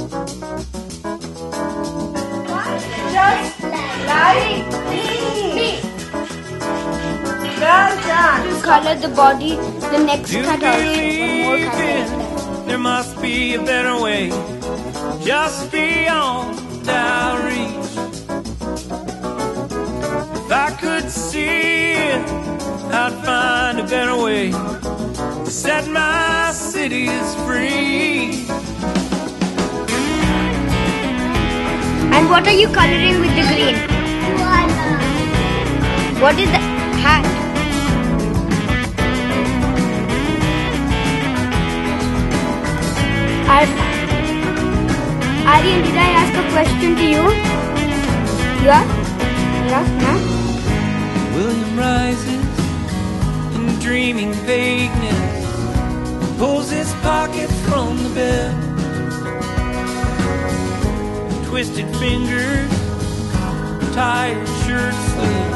Just like me. Well done. To color the body, the next cut also. One more cut like that. There must be a better way, just beyond our reach. If I could see it, I'd find a better way to set my cities free. And what are you coloring with the green? What is the hat? Aryan, did I ask a question to you? Yeah? William rises in dreaming vagueness, pulls his pocket from the bed. Twisted fingers, tired shirt sleeves,